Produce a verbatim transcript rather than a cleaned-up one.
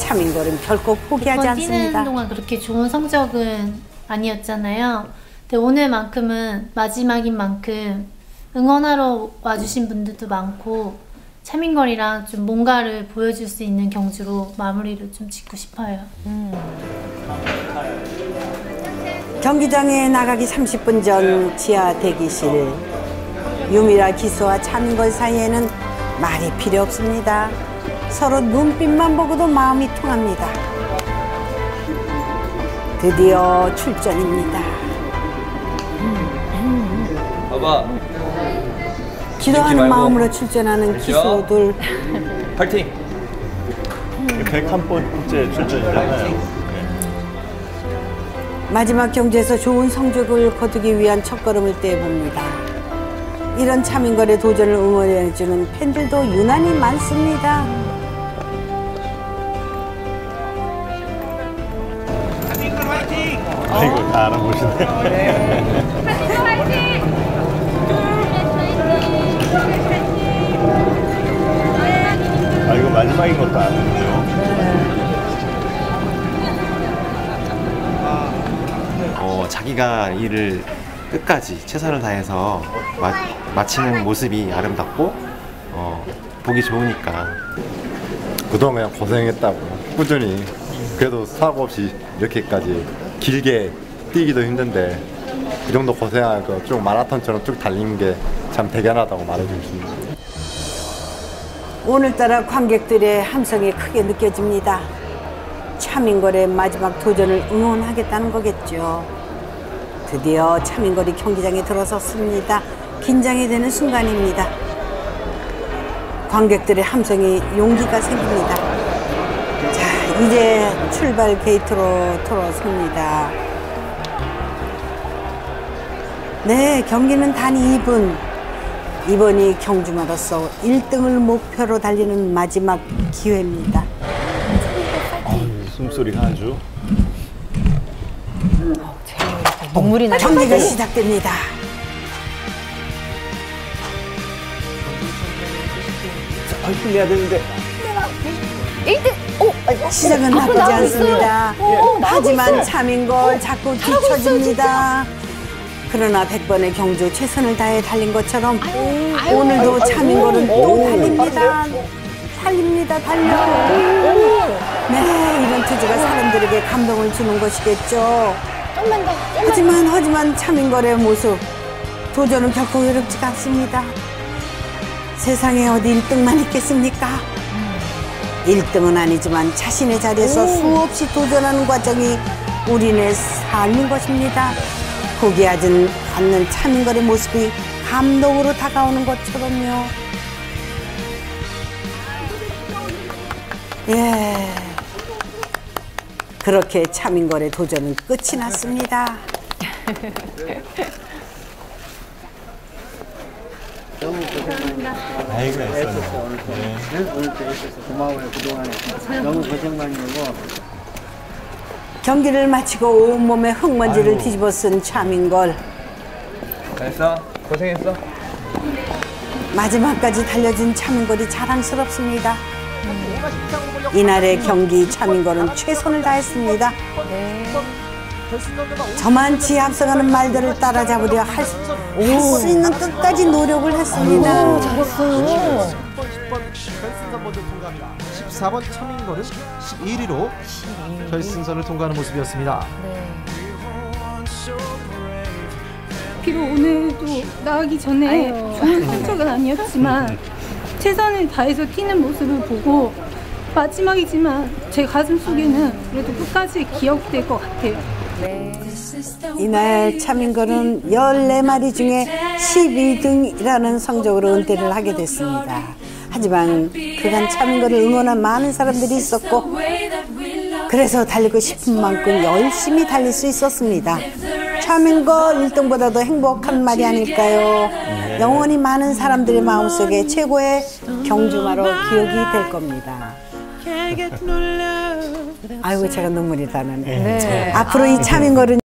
차민걸은 결코 포기하지 않습니다. 뛰는 동안 그렇게 좋은 성적은 아니었잖아요. 근데 오늘만큼은 마지막인 만큼 응원하러 와주신 분들도 많고 차민걸이랑 좀 뭔가를 보여줄 수 있는 경주로 마무리를 좀 짓고 싶어요. 음. 경기장에 나가기 삼십 분 전 지하 대기실. 유미라 기수와 차민걸 사이에는 말이 필요 없습니다. 서로 눈빛만 보고도 마음이 통합니다. 드디어 출전입니다. 봐봐. 기도하는 마음으로 출전하는 기수들. 파이팅! 백한 번째 출전이잖아요. 마지막 경주에서 좋은 성적을 거두기 위한 첫걸음을 떼봅니다. 이런 차민걸의 도전을 응원해주는 팬들도 유난히 많습니다. 차민걸 화이팅! 아이고, 다 알아보시네. 아, 이거 마지막인 것도 아는데요. 어, 자기가 일을 끝까지 최선을 다해서 마, 마치는 모습이 아름답고 어, 보기 좋으니까. 그동안 그냥 고생했다고 꾸준히 그래도 사고 없이 이렇게까지 길게 뛰기도 힘든데 이 정도 고생하고 쭉 마라톤처럼 쭉 달리는 게 참 대견하다고 말해주십니다. 오늘따라 관객들의 함성이 크게 느껴집니다. 차민걸의 마지막 도전을 응원하겠다는 거겠죠. 드디어 차민걸이 경기장에 들어섰습니다. 긴장이 되는 순간입니다. 관객들의 함성이 용기가 생깁니다. 자, 이제 출발 게이트로 들어섭니다. 네, 경기는 단 이 분. 이번이 경주마로서 일 등을 목표로 달리는 마지막 기회입니다. 아유, 숨소리가 아주. 눈물이 나요. 경기가 시작됩니다. 파이팅 해야 되는데. 일 등! 오! 시작은 나쁘지 않습니다. 오, 하지만 차민걸 자꾸 뒤처집니다. 그러나 백 번의 경주 최선을 다해 달린 것처럼 아유, 아유, 오늘도 아유, 차민걸은 아유, 또 달립니다. 달립니다. 달려. 네, 이런 투지가 사람들에게 감동을 주는 것이겠죠. 좀만 더, 하지만 하지만 차민걸의 모습, 도전은 결코 외롭지가 않습니다. 세상에 어디 일 등만 있겠습니까? 일 등은 아니지만 자신의 자리에서 오. 수없이 도전하는 과정이 우리네 삶인 것입니다. 포기하지 않는 차민걸의 모습이 감동으로 다가오는 것처럼요. 예, 그렇게 차민걸의 도전은 끝이 났습니다. 너무 고생합니다. 아이고, 애썼어. 네. 오늘 또 애써서 고마워요. 그동안에 너무 고생 많이 하고. 경기를 마치고 온몸에 흙먼지를 아이고. 뒤집어 쓴 차민걸. 잘했어. 고생했어. 마지막까지 달려준 차민걸이 자랑스럽습니다. 이날의 경기 차민걸은 최선을 다했습니다. 네. 저만치 앞서가는 말들을 따라잡으려 할 수 있는 끝까지 노력을 했습니다. 오, 잘했어요. 십사 번 차민걸은 십일 위로 결승선을 통과하는 모습이었습니다. 네. 비록 오늘도 나가기 전에 아유. 좋은 성적은 아니었지만 최선을 다해서 뛰는 모습을 보고 마지막이지만 제 가슴 속에는 그래도 끝까지 기억될 것 같아요. 네. 이날 차민걸은 열네 마리 중에 십이 등이라는 성적으로 은퇴를 하게 됐습니다. 하지만 그간 차민걸을 응원한 많은 사람들이 있었고 그래서 달리고 싶은 만큼 열심히 달릴 수 있었습니다. 차민걸 일 등보다도 행복한 말이 아닐까요? 영원히 많은 사람들의 마음속에 최고의 경주마로 기억이 될 겁니다. 아이고 제가 눈물이 나네. 네. 앞으로 이 차민걸은